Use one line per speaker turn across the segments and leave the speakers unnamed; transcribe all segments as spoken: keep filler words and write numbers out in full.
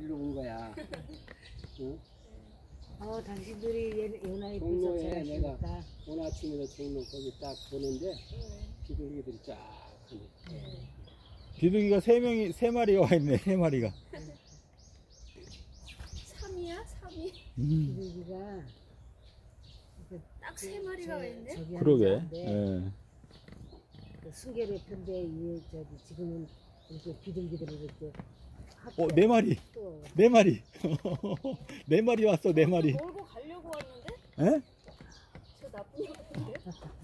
일로 온 거야. 응?
어, 당신들이 연하에
종로에 내가 오늘 아침에도 종로 거기 딱 보는데 비둘기들이 쫙 하네.
네.
비둘기가 세 명이 세 마리가 와 있네. 세 마리가.
삼이야? 삼이?
음.
비둘기가
딱 세 마리가 와 있네?
그러게. 예.
그 순계를 편데 이 저기 지금은 이렇게 비둘기들을 이렇게
어, 네 마리.
또
네 마리. 네 마리 왔어. 네 마리.
몰고 가려고 왔는데?
예?
저 나쁜 놈인데?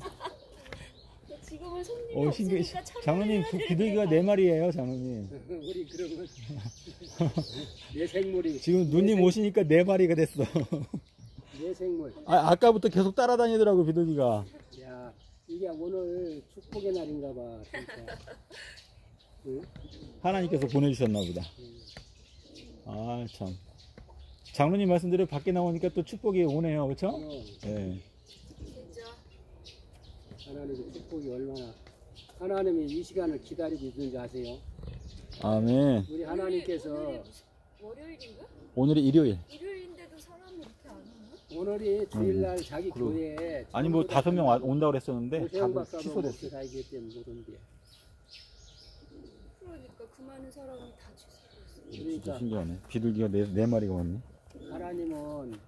지금은 손님이
어, 신기.
없으니까 참여를
장로님
해야
비-
되는데.
비둘기가 네 마리예요, 장로님.
우리 그러면 내 생물이
지금 누님 오시니까 네 마리가 됐어.
내 생물.
아, 아까부터 계속 따라다니더라고, 비둘기가.
야, 이게 오늘 축복의 날인가 봐, 진짜. 응?
하나님께서 보내주셨나 보다. 아, 참. 장로님 말씀대로 밖에 나오니까 또 축복이 오네요, 그쵸?
어,
예.
진짜.
하나님의 축복이 얼마나 하나님이 이 시간을 기다리고 있는지 아세요?
아멘.
우리 하나님께서
오늘이 무슨- 월요일인가?
오늘이 일요일.
일요일인데도 사람이 이렇게 안 오나?
오늘이 주일날 자기
그럼.
교회에
아니, 뭐 다섯 명 온다고 그랬었는데,
오세영
다들
박사도
취소됐어.
목사 다이기 때문에 못 온대.
그러니까 그 많은 사람이 다 취소됐어.
진짜
그러니까
신기하네. 비둘기가 네, 네 마리가 왔네.
하나님은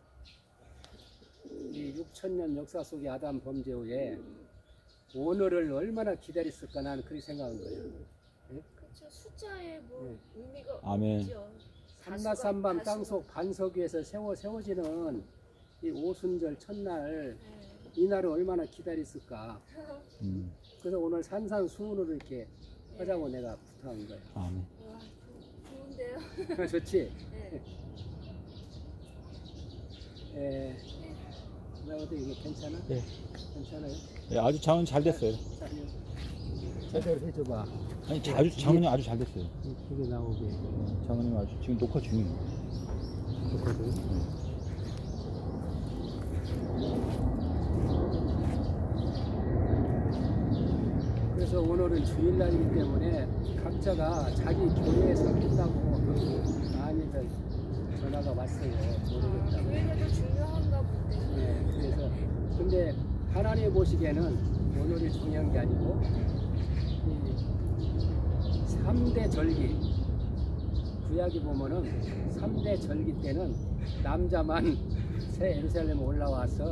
이 육천 년 역사 속의 아담 범죄 후에 오늘을 얼마나 기다렸을까 나는 그렇게 생각한 거예요.
그렇죠. 숫자에 뭐
네.
의미가
아멘.
없죠.
삼라삼밤
다수가-
땅속 반석 위에서 세워 세워지는 이 오순절 첫날
네.
이날을 얼마나 기다렸을까.
음,
그래서 오늘 산산수훈으로 이렇게 하자고 내가 부탁한 거예요.
아멘.
와, 좋- 좋은데요?
좋지?
네.
에, 나 어때 이게 괜찮아?
네.
괜찮아요?
예, 아주 장은 잘 됐어요.
제대로 해줘봐.
아니, 아주 장은이 아주 잘 됐어요.
이게 나오게.
장은이 아주 지금 녹화 중이에요.
좋거든. 그래서 오늘은 주일날이기 때문에 각자가 자기 교회에서 한다고 많이들 전화가 왔어요. 모르겠다고.
교회가 더 중요한가 본데.
네, 그래서 근데 하나님 보시기에는 오늘이 중요한 게 아니고 이 삼 대 절기 구약이 보면은 삼 대 절기 때는 남자만 새 예루살렘에 올라와서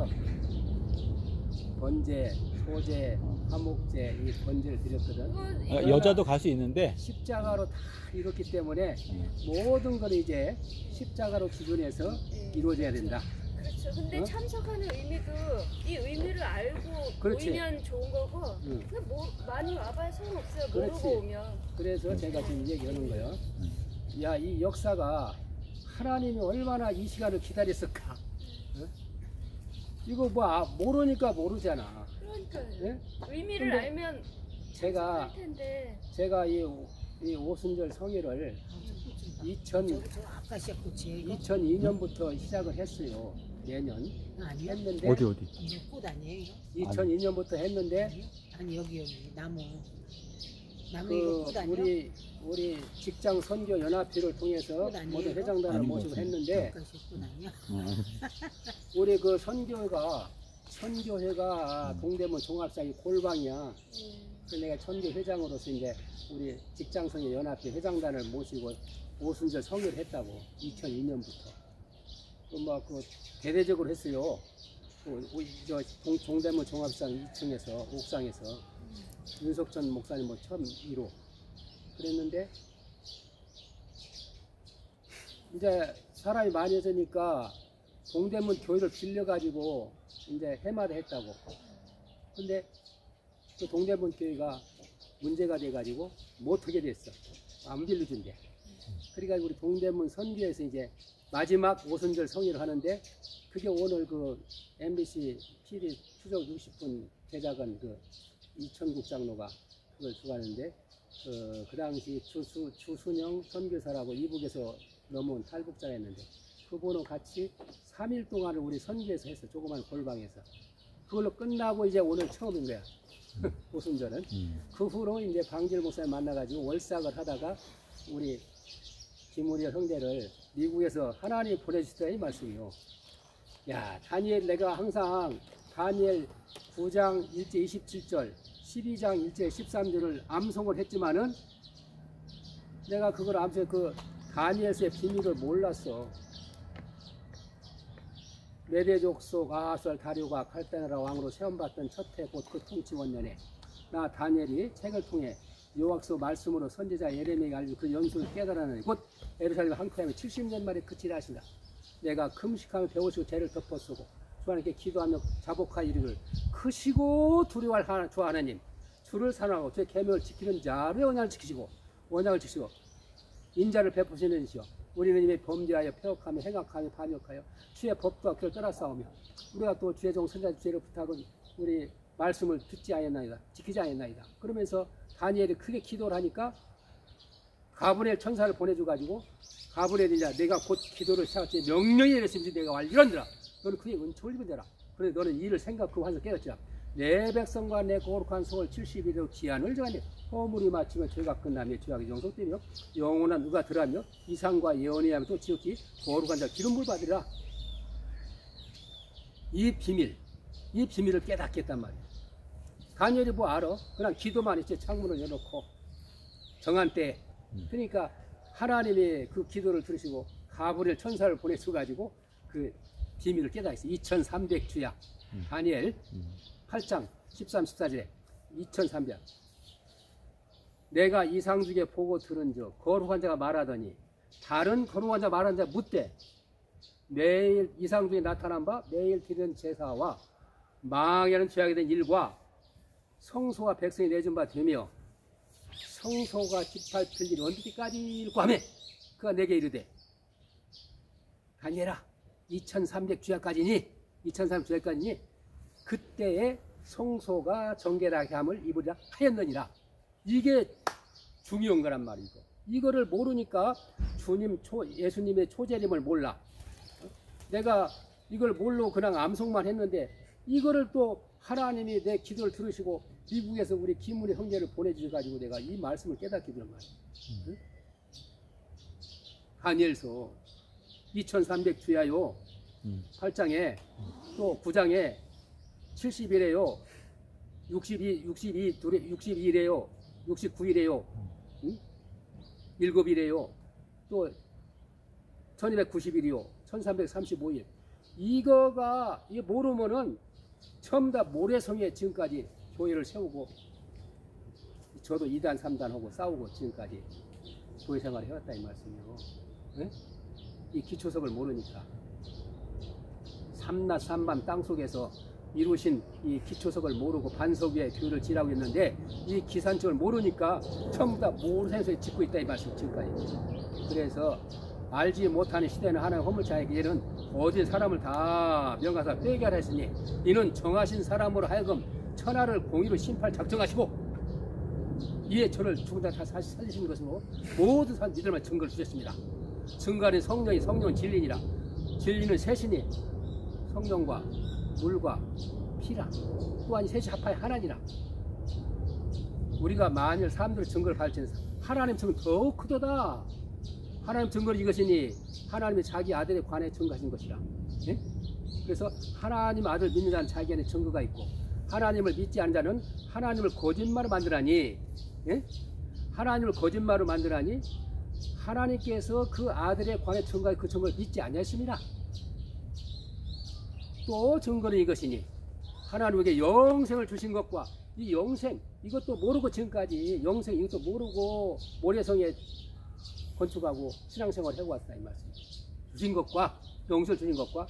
번제, 소제, 화목제 이 번제를 드렸거든.
이거
아,
이거
여자도 갈 수 있는데,
십자가로 다 이뤘기 때문에 모든 건 이제 십자가로 기준해서
네.
이루어져야 된다.
그렇죠. 근데
어?
참석하는 의미도 이 의미를 알고
그렇지.
모이면 좋은 거고
응.
그냥 뭐 많이 와봐야 소용없어요.
그렇지.
모르고 오면.
그래서 제가 지금 얘기하는 거예요. 야, 이 역사가 하나님이 얼마나 이 시간을 기다렸을까? 어? 이거 뭐 아, 모르니까 모르잖아.
그러니까요.
예?
의미를
근데
알면
제가
할 텐데.
제가 이, 이 오순절 성회를 이천,
저거 저 아까시아 꽃이 이거
이천이 년부터 시작을 했어요. 매년
아니요?
했는데
어디, 어디?
이거 꽃 아니에요 이거?
이천이 년부터 했는데
아니요? 아니 여기 여기 나무 나무 이거
그
꽃 아니요?
우리 우리 직장 선교 연합회를 통해서
꽃 아니에요,
모든
이거?
회장단을
아닌 것
모시고
같은데.
했는데
아까시아 꽃 아니야?
어,
우리 그 선교회가 선교회가 동대문 종합상이 골방이야.
음,
그래서 내가 선교 회장으로서 이제 우리 직장 선교 연합회 회장단을 모시고 오순절 성회를 했다고 이천이 년부터. 그막그 대대적으로 했어요. 그, 우리 저 동, 동대문 종합상 이 층에서 옥상에서 윤석천 목사님 뭐 처음 일 호 그랬는데 이제 사람이 많아지니까 동대문 교회를 빌려가지고 이제 해마다 했다고. 근데 그 동대문 교회가 문제가 돼가지고 못하게 됐어. 안 빌려준대. 그러니까 우리 동대문 선교에서 이제 마지막 오순절 성회를 하는데 그게 오늘 그 엠비씨 피디 추적 육십 분 제작은 그 이천국 장로가 그걸 주관하는데 그, 그 당시 추수, 추순영 선교사라고 이북에서 넘어온 탈북자가 있는데 그분은 같이 삼 일 동안을 우리 선교에서 했어. 조그만 골방에서. 그걸로 끝나고 이제 오늘 처음인 거야. 오순절은.
음.
그 후로 이제 방질 목사님 만나가지고 월삭을 하다가 우리 김우리 형제를 미국에서 하나님이 보내주시다 이 말씀이요. 야, 다니엘 내가 항상 다니엘 구 장 일 절 이십칠 절, 십이 장 일 절 십삼 절을 암송을 했지만은 내가 그걸 암송해 그 다니엘서의 비밀을 몰랐어. 메대 족속 아하스월 다리오가 칼데나라 왕으로 세움받던 첫해 곧 그 통치 원년에 나 다니엘이 책을 통해 여호와서 말씀으로 선지자 예레미야가 알린 그 연수를 깨달아내니 곧 예루살렘 항토하며 칠십 년 만에 그치라 하신다. 내가 금식하며 배우시고 죄를 덮어쓰고 주 하나님께 기도하며 자복하 이르기를 크시고 두려워할 하나, 주 하나님 주를 사랑하고 주의 계명을 지키는 자의 언약을 지키시고 언약을 지키시고 인자를 베푸시는 이시여 우리는 이미 범죄하여 폐역하며 행악하며 반역하여 주의 법도와 그를 떠나 싸우며 우리가 또 주의 종 선지자 죄를 부탁은 우리 말씀을 듣지 않았나이다 지키지 않았나이다. 그러면서 다니엘이 크게 기도를 하니까 가브리엘 천사를 보내줘 가지고 가브리엘이 이제 내가 곧 기도를 시작했지 명령이 내렸으면 내가 와 이런들아 너는 크게 은총을 입으라. 그래 너는 이를 생각하고 하면서 깨닫지라. 내 백성과 내 거룩한 성을 칠십 일로 기한을 정하니 허물이 마치면 죄가 끝나며 죄악이 용서되며 영원한 누가 들어가며 이상과 예언이 하며 또 지극히 거룩한 자 기름을 받으리라. 이 비밀 이 비밀을 깨닫겠단 말이야. 다니엘이 뭐 알아? 그냥 기도만 했지 창문을 열어놓고 정한 때 그러니까 하나님이 그 기도를 들으시고 가브리엘 천사를 보내셔가지고 그 비밀을 깨닫았어요. 이천삼백 주야 다니엘 팔 장 십삼, 십사 절에 이천삼백 내가 이상 중에 보고 들은 즉 거룩한 자가 말하더니 다른 거룩한 자 말하는 자 묻되 매일 이상 중에 나타난 바 매일 드리는 제사와 망하는 죄악에 대한 일과 성소와 백성이 내준 바 되며 성소가 짓밟힐 일이 언제까지일까 하며 그가 내게 이르되 다니엘아 이천삼백 주야까지니 이천삼백 주야까지니 그때에 성소가 정결하게 함을 입으리라 하였느니라. 이게 중요한 거란 말이고 이거를 모르니까 주님 초, 예수님의 초재림을 몰라. 내가 이걸 모르고 그냥 암송만 했는데 이거를 또 하나님이 내 기도를 들으시고 미국에서 우리 김우리 형제를 보내주셔가지고 내가 이 말씀을 깨닫게 되는 말이야. 응? 다니엘서 이천삼백 주야요 음. 팔 장에 또 구 장에 칠십일에요 육십이, 육십이, 육십일에요 육십구일에요 응? 일곱 일에요 또 천이백구십일이요 천삼백삼십오 일 이거가 이게 모르면은 처음 다 모래성에 지금까지 교회를 세우고 저도 이 단 삼 단 하고 싸우고 지금까지 교회 생활을 해왔다 이 말씀이요. 네? 이 기초석을 모르니까 삼낮 삼밤 땅속에서 이루신 이 기초석을 모르고 반석 위에 교회를 지라고 했는데 이 기산점을 모르니까 처음 다 모래성에 짓고 있다 이 말씀 지금까지. 그래서 알지 못하는 시대는 하나님 허물자에게 이는 어디 사람을 다 명하사 빼게 하라 했으니 이는 정하신 사람으로 하여금 천하를 공의로 심판 작정하시고 이에 저를 죽은 자 다 살리신 것으로 모든 사람 믿을만 증거를 주셨습니다. 증거는 성령이 성령은 진리니라. 진리는 셋이니 성령과 물과 피라. 또한 이 셋이 합하여 하나니라. 우리가 만일 사람들의 증거를 발전해서 하나님 증거 더 크도다. 하나님 증거는 이것이니 하나님이 자기 아들에 관해 증거하신 것이라. 예? 그래서 하나님 아들 믿는 자는 자기 안에 증거가 있고 하나님을 믿지 않는 자는 하나님을 거짓말로 만들하니 예? 하나님을 거짓말로 만들하니 하나님께서 그 아들에 관해 증거한 그 증거를 믿지 않으십니다. 또 증거는 이것이니 하나님에게 영생을 주신 것과 이 영생 이것도 모르고 지금까지 영생 이것도 모르고 모래성에 건축하고 신앙생활을 해왔다 이 말씀. 주신 것과 영생을 주신 것과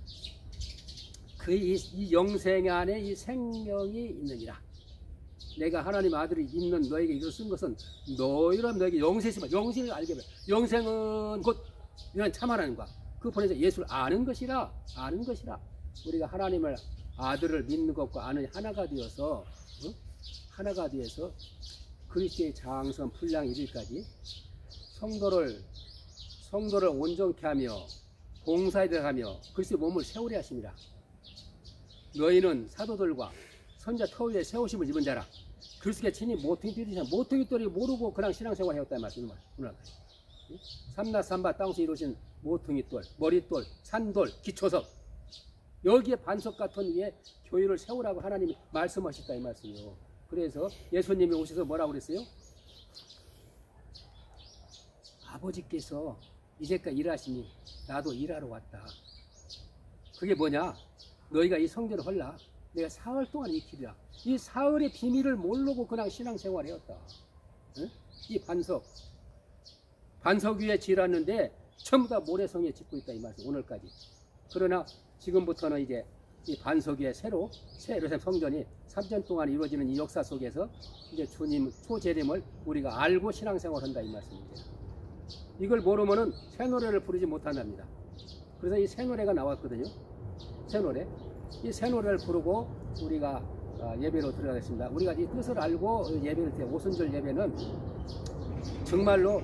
그 이 이 영생 안에 이 생명이 있느니라. 내가 하나님 아들이 있는 너에게 이걸 쓴 것은 너희로 너에게 영생이 있으면 영생을 알게 돼. 영생은 곧 이런 참 하나님과 그 본에서 예수를 아는 것이라 아는 것이라. 우리가 하나님을 아들을 믿는 것과 아는 하나가 되어서 어? 하나가 되어서 그리스도의 장성 분량 이르기까지 성도를 성도를 온전케 하며 봉사에 들어가며 그리스도의 몸을 세우려 하십니다. 너희는 사도들과 선자 터위에 세우심을 입은 자라. 그리스도께 친히 모퉁이 띠리시나 모퉁이 띠리 모르고 그냥 신앙생활 해왔다는 말씀을 오늘 삼라삼바 땅에서 이루어진 모퉁이돌, 머릿돌, 산돌, 기초석 여기에 반석 같은 위에 교회를 세우라고 하나님이 말씀하셨다 이 말씀이요. 그래서 예수님이 오셔서 뭐라고 그랬어요? 아버지께서 이제까지 일하시니 나도 일하러 왔다. 그게 뭐냐? 너희가 이 성전을 헐라. 내가 사흘 동안 익히리라. 이 사흘의 비밀을 모르고 그냥 신앙생활을 했다. 응? 이 반석 반석 위에 지었는데 전부 다 모래성에 짓고 있다 이 말씀 오늘까지. 그러나 지금부터는 이제 이 반석 위에 새로 새로 성전이 삼 년 동안 이루어지는 이 역사 속에서 이제 주님 초재림을 우리가 알고 신앙생활한다 이 말씀입니다. 이걸 모르면은 새 노래를 부르지 못한답니다. 그래서 이 새 노래가 나왔거든요. 새 노래. 이 새 노래를 부르고 우리가 예배로 들어가겠습니다. 우리가 이 뜻을 알고 예배를 때 오순절 예배는 정말로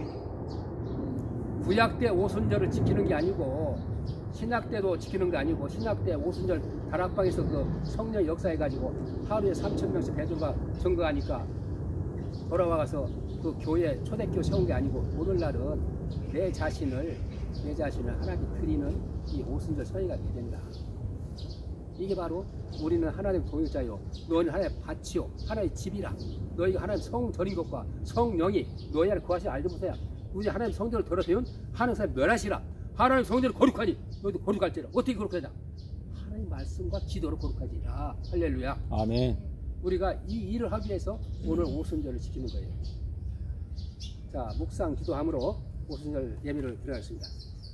구약 때 오순절을 지키는 게 아니고 신약 때도 지키는 게 아니고 신약 때 오순절 다락방에서 그 성령 역사해가지고 하루에 삼천 명씩 배도가 증거하니까 돌아와서 그 교회 초대교 세운 게 아니고 오늘날은 내 자신을 내 자신을 하나님께 드리는 이 오순절 서예가 되야 된다. 이게 바로 우리는 하나님 동역자요. 너는 하나님의 밭이요. 하나님의 집이라. 너희가 하나님 성 드린 것과 성령이 너희 안에 구하시 알지 못해야. 우리 하나님 성전을 더럽히면 하나님 사람 멸하시라. 하나님 성전을 거룩하니 너희도 거룩할지라. 어떻게 거룩하냐? 하나님 말씀과 기도로 거룩하지라. 할렐루야.
아멘.
우리가 이 일을 하기 위해서 오늘 오순절을 지키는 거예요. 자, 묵상 기도함으로 오순절 예배를 드리겠습니다.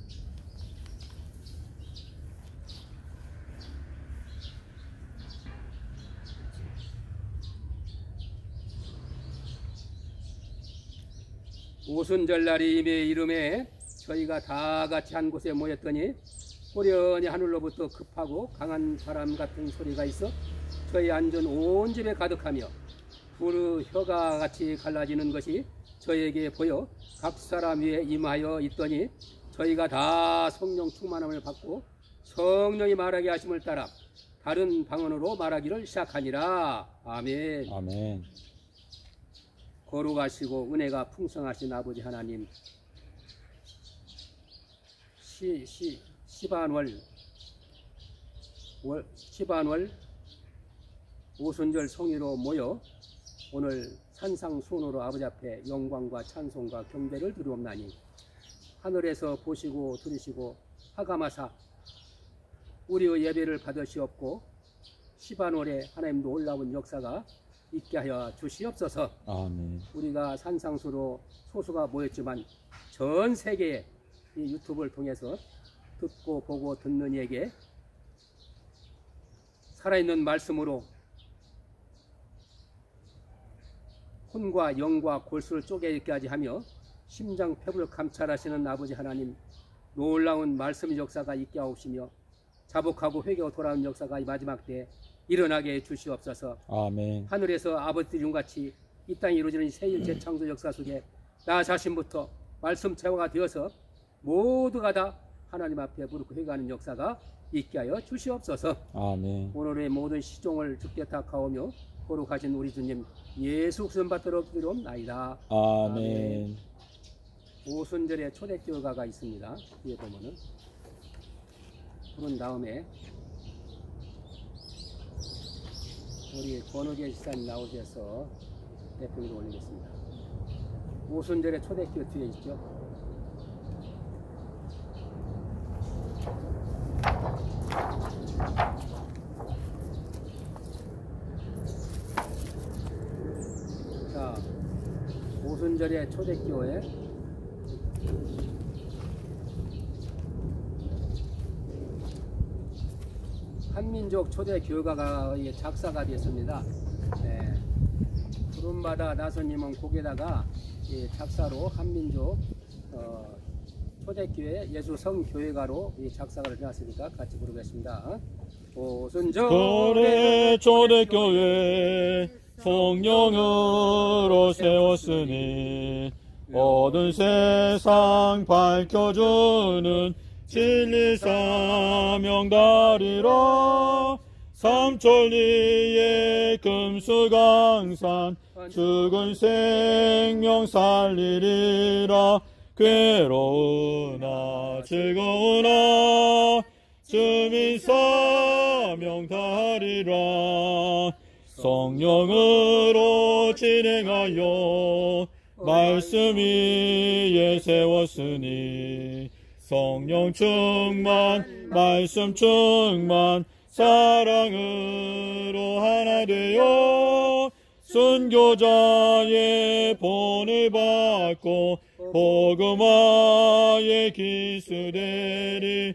오순절날이 임의 이름에 저희가 다 같이 한 곳에 모였더니 호련히 하늘로부터 급하고 강한 바람 같은 소리가 있어 저희 앉은 온 집에 가득하며 불의 혀가 같이 갈라지는 것이 저희에게 보여 각 사람 위에 임하여 있더니 저희가 다 성령 충만함을 받고 성령이 말하게 하심을 따라 다른 방언으로 말하기를 시작하니라. 아멘.
아멘.
거룩하시고 은혜가 풍성하신 아버지 하나님, 시, 시, 시반월, 월, 시반월 오순절 성의로 모여 오늘 산상수훈으로 아버지 앞에 영광과 찬송과 경배를 드리옵나니 하늘에서 보시고 들으시고 하감하사 우리의 예배를 받으시옵고 시반월에 하나님 놀라운 역사가 있게 하여 주시옵소서.
아멘.
우리가 산상수로 소수가 모였지만 전 세계에 이 유튜브를 통해서 듣고 보고 듣는 이에게 살아있는 말씀으로 혼과 영과 골수를 쪼개기까지 하며 심장폐부를 감찰하시는 아버지 하나님, 놀라운 말씀 역사가 있게 하옵시며 자복하고 회개하고 돌아오는 역사가 이 마지막 때에 일어나게 해 주시옵소서.
아멘.
하늘에서 아버지 이름같이 이 땅에 이루어지는 새일 재창조 역사 속에 나 자신부터 말씀 제화가 되어서 모두가 다 하나님 앞에 무릎 회개하는 역사가 있게 하여 주시옵소서.
아멘.
오늘의 모든 시종을 주께 탁하오며 거룩하신 우리 주님 예수 그리스도 받도록 기도옵나이다.
아멘.
오순절에 초대교가가 있습니다. 뒤에 보면은 그런 다음에 우리 권우계 지사님 나오셔서 대표를 올리겠습니다. 오순절에 초대교 뒤에 있죠. 자, 오순절에 초대교회 한민족 초대교가가 작사가 되었습니다. 네. 구름바다 나선님은 곡에다가 작사로 한민족 어, 초대교회 예수성교회가로 작사가 되었으니까 같이 부르겠습니다. 오순절에
초대교회 성령으로 세웠으니 모든 세상 밝혀주는 진리 사명 다리라. 삼천리의 금수강산 죽은 생명 살리리라. 괴로우나 즐거우나 주민 사명 다하리라. 성령으로 진행하여 말씀 위에 세웠으니 성령 충만 말씀 충만 사랑으로 하나 되어 순교자의 본을 받고 복음화의 기수되리.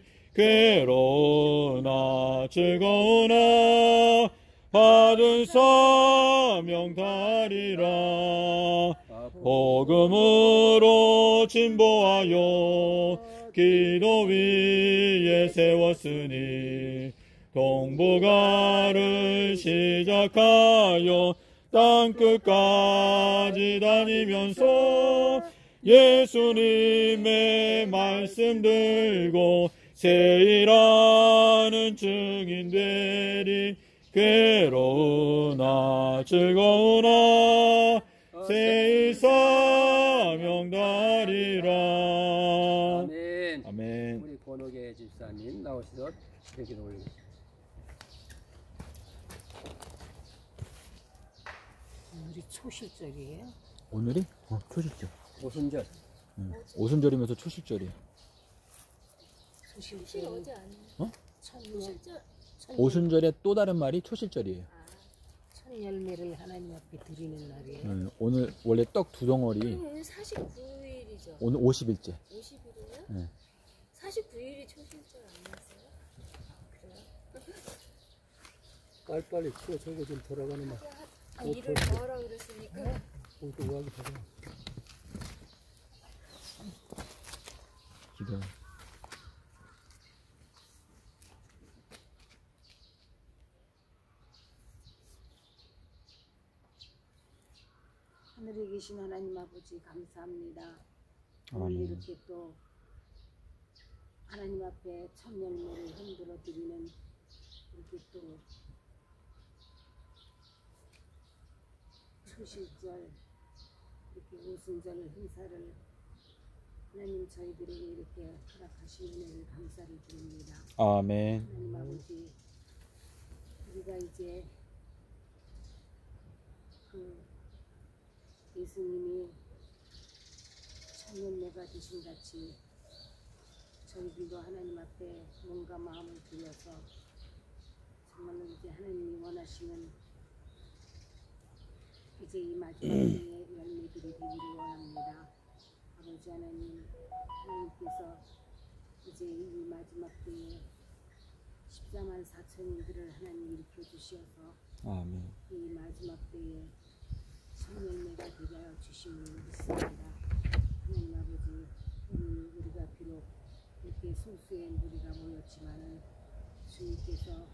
괴로우나 즐거우나 받은 사명 다하리라. 복음으로 진보하여 기도 위에 세웠으니 동북아를 시작하여 땅끝까지 다니면서 예수님의 말씀 들고 세일하는 증인 되리. 괴로우나 즐거우나 세일 사명 다하리라.
아멘.
아멘.
우리 권옥의 집사님 나오시도록 기도를 올리겠습니다.
우리 초실절이에요.
오늘이 어, 초실절.
오순절.
응. 오순절이면서 초실절이야.
사실
초실절.
어제 아니에요?
어?
천년,
실제
천,
오순절의 또 다른 말이 초실절이에요.
아,
천 열매를 하나님 앞에 드리는 날이에요.
응. 오늘 원래 떡 두 덩어리.
그럼 오늘 사십구 일이죠.
오늘 오십 일째.
오십 일이에요?
네.
사십구 일이 초실절 아니었어요? 그래요?
빨리빨리 치워 저거 좀 돌아가는 막.
아, 일을 더 하라 그랬으니까.
옷도 우하게 받아.
기도.
하늘에 계신 하나님 아버지 감사합니다. 오늘
아멘.
이렇게 또 하나님 앞에 첫 열매를 흔들어 드리는 이렇게 또 초실절 이렇게 오순절 행사를 하나님 저희들에게 이렇게 허락하신 은혜를 감사를 드립니다.
아멘.
하나님 아버지 우리가 이제 그 예수님이 천년내가 되신 같이 저희들도 하나님 앞에 몸과 마음을 들여서 정말로 이제 하나님이 원하시는 이제 이 마지막 때의 열매들이 되기를 원합니다. 아버지 하나님, 하나님께서 이제 이 마지막 때에 십사만 사천인들을 하나님 일으켜 주시어서
아멘.
이 마지막 때에 천년내가 되게 하여 주심을 믿습니다. 하나님 아버지, 오늘 우리가 비록 이렇게 소수의 무리가 모였지만은 주님께서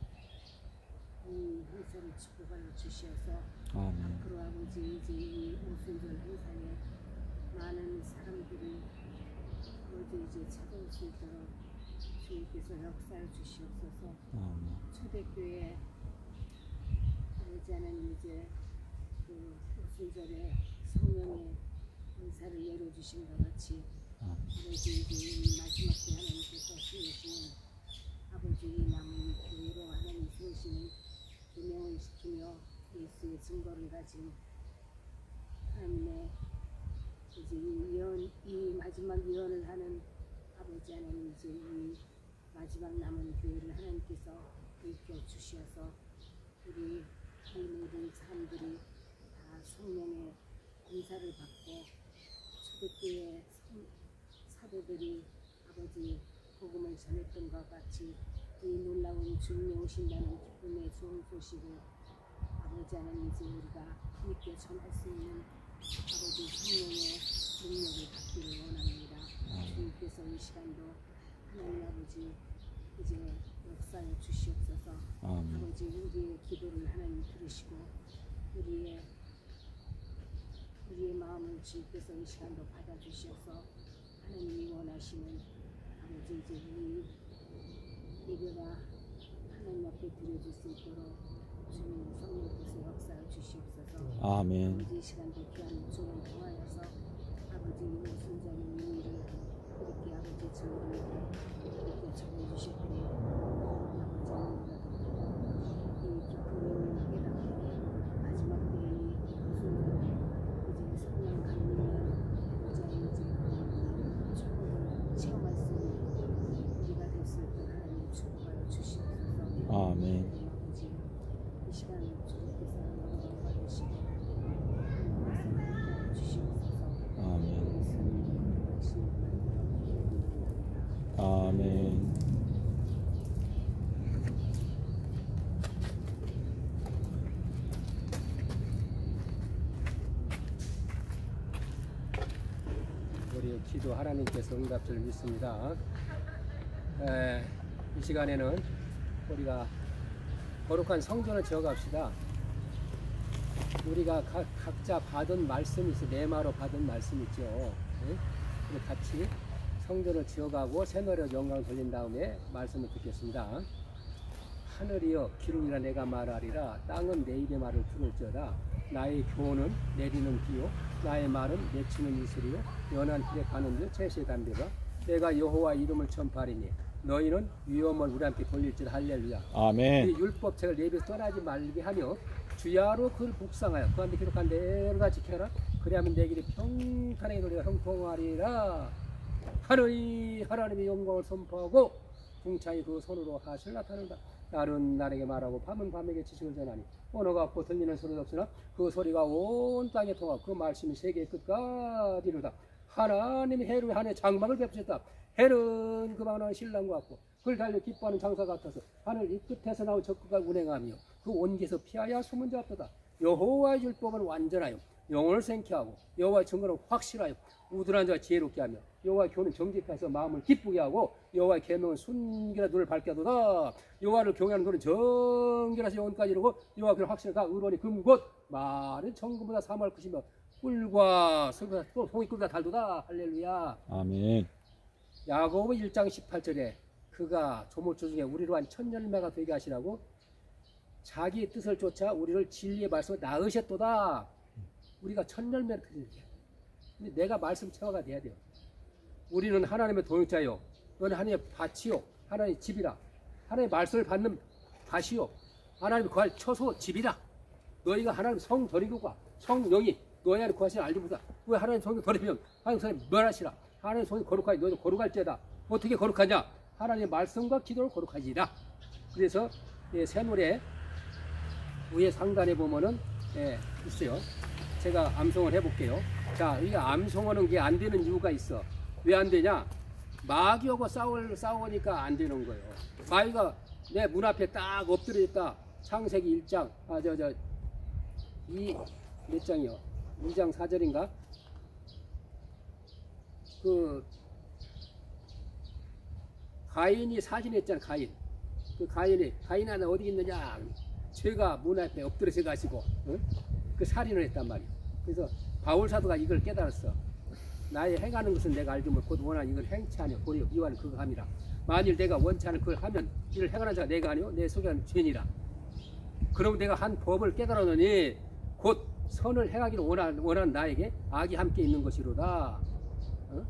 이 행사를 축복하여 주시어서
아멘.
앞으로 아버지 이제 이 오순절 행사에 많은 사람들이 모두 이제 찾아올 수 있도록 주님께서 역사해 주시옵소서.
아멘.
초대교회 아버지 하나님 이제 그 오순절에 성령의 은사를 열어주신 것 같이 아버지 이제 이 마지막 때 하나님께서 세우시는 아버지 이 남은 교회로 하나님 세우시는 개명을 시키며 예수의 증거를 가진 하나님의 이제 이 예언, 이 마지막 예언을 하는 아버지 하나님 이제 이 마지막 남은 교회를 하나님께서 일으켜 주시어서 우리 이 모든 사람들이 다 성령의 은사를 받고 초대교회 사도들이 아버지 복음을 전했던 것 같이 이 놀라운 주님이 오신다는 기쁨의 좋은 소식을 아버지 하나님 이제 우리가 함께 전할 수 있는 아버지 성령의 능력을 받기를 원합니다. 주님께서 이 시간도 하나님 아버지 이제 역사해 주시옵소서.
아멘.
아버지 우리의 기도를 하나님 들으시고 우리의 우리의 마음을 주님께서 이 시간도 받아주셔서 하나님이 원하시는 아버지 이제 이 예배가 하나님 앞에 드려질 수 있도록 주님 성령께서 역사해 주시옵소서.
아멘.
아버지 이 시간도 귀한 종을 통하여서 아버지 아버지 순자는 이 일을 그렇게 아버지 증언을 그렇게 전해주셨더니 아버지 이 기쁨을 깨닫고 마지막 때에 순자는 이제 성령 강림을 보좌에 이제 축복을 체험할 수 있는 우리가 될 수 있도록 하나님 축복하여 주시옵소서.
아멘.
아버지 이 시간 주님께서 영광을 받으시고 말씀을 주시옵소서.
아멘.
아멘.
아멘.
우리 기도 하나님께서 응답 줄 믿습니다. 에, 이 시간에는 우리가 거룩한 성전을 지어갑시다. 우리가 각, 각자 받은 말씀이 있어. 내마로 받은 말씀 있죠. 네? 우리 같이 성전을 지어가고 새노래 영광을 돌린 다음에 말씀을 듣겠습니다. 하늘이여 기름이라 내가 말하리라. 땅은 내 입의 말을 들을지어다. 나의 교훈은 내리는 비요 나의 말은 내치는 이슬이요 연한 길에 가는 듯 채시의 담배가 내가 여호와 이름을 전파하리니 너희는 위험을 우리 함께 돌릴지라. 할렐루야.
아멘.
이 율법책을 내 입에서 떠나지 말게 하며 주야로 그를 복상하여 그한테 기록한 대로 다 지켜라. 그리하면 내 길이 평탄하게 너희가 형통하리라. 하늘이 하나님의 영광을 선포하고 궁창이 그 손으로 하실 나타낸다. 날은 날에게 말하고 밤은 밤에게 지식을 전하니 언어가 없고 들리는 소리도 없으나 그 소리가 온 땅에 통하고 그 말씀이 세계의 끝까지 이르다. 하나님이 해를 하늘에 장막을 베푸셨다. 해는 그 방은 신랑과 같고 그를 달려 기뻐하는 장사 같아서 하늘 이 끝에서 나온 적그가 운행하며 그 온기에서 피하여 숨은 자 없도다. 여호와의 율법은 완전하여 영혼을 생케 하고 여호와의 증거는 확실하여 우둔한 자가 지혜롭게 하며 여호와의 교훈은 정직해서 마음을 기쁘게 하고 여호와의 계명은 순결하 눈을 밝게 하도다. 여호와를 경외하는 눈은 정결하서 영혼까지 이루고 여호와의 교훈은 확실하다. 의로니 금곧 말은 정금보다 사모할 것이며 꿀과 설보다 송이꿀보다 달도다. 할렐루야.
아멘.
야고보 일 장 십팔 절에 그가 조물주 중에 우리로 한 천열매가 되게 하시라고 자기 뜻을 쫓아 우리를 진리의 말씀을 낳으셨도다. 우리가 천열매를 드리게. 근데 내가 말씀 체화가 돼야 돼요. 우리는 하나님의 동역자요. 너는 하나님의 밭이요. 하나님의 집이라. 하나님의 말씀을 받는 밭이요. 하나님의 구할 처소 집이라. 너희가 하나님 성 더리고가 성령이 너희 안에 구하시는 알지 못하. 왜 하나님 성령 더리면 하나님 성령 멸하시라. 하나님 성령 거룩하니 너희도 거룩할지어다. 어떻게 거룩하냐? 하나님의 말씀과 기도를 거룩하지라. 그래서 예, 새 노래 위에 상단에 보면은 예, 있어요. 제가 암송을 해볼게요. 자, 이 암송하는 게 안 되는 이유가 있어. 왜 안 되냐? 마귀하고 싸울, 싸우니까 안 되는 거예요. 마귀가 내 문 앞에 딱 엎드려 있다. 창세기 일 장, 아, 저, 저, 이, 몇 장이요? 이 장 사 절인가? 그, 가인이 사진했잖아, 가인. 그 가인이, 가인 하나 어디 있느냐? 죄가 문 앞에 엎드려져 가시고, 응? 그 살인을 했단 말이에요. 그래서 바울 사도가 이걸 깨달았어. 나의 행하는 것은 내가 알지만 곧 원하는 이걸 행치 아니요 고려 이완 그거 함이라. 만일 내가 원치 않은 그걸 하면 이를 행하는 자가 내가 아니요 내 속에 하는 죄니라. 그럼 내가 한 법을 깨달았느니 곧 선을 행하기를 원하는, 원하는 나에게 악이 함께 있는 것이로다. 어?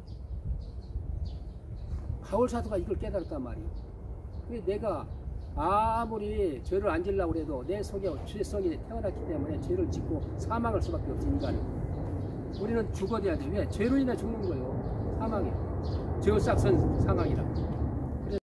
바울 사도가 이걸 깨달았단 말이에요. 그래서 내가 아무리 죄를 안 지려고 해도 내 속에 죄성이 태어났기 때문에 죄를 짓고 사망할 수밖에 없지, 인간은. 우리는 죽어야 돼. 왜? 죄로 인해 죽는 거예요. 사망이. 죄의 싹선 사망이라.